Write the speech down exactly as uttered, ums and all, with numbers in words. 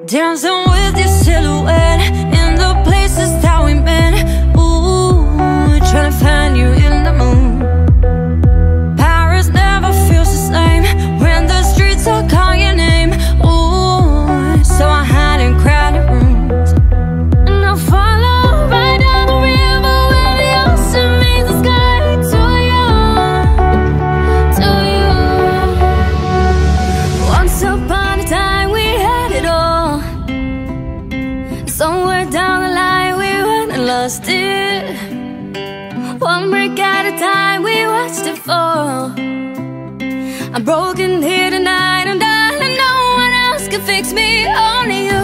Dancing with your silhouette in the places that we met. Ooh, trying to find you in the moon. Paris never feels the same when the streets all call your name. Ooh, so I hide in crowded rooms, and I follow right down the river where the ocean meets the sky. To you, to you. Once upon a time we had it all. Somewhere down the line we went and lost it. One break at a time we watched it fall. I'm broken here tonight, I'm dying, no one else can fix me, only you.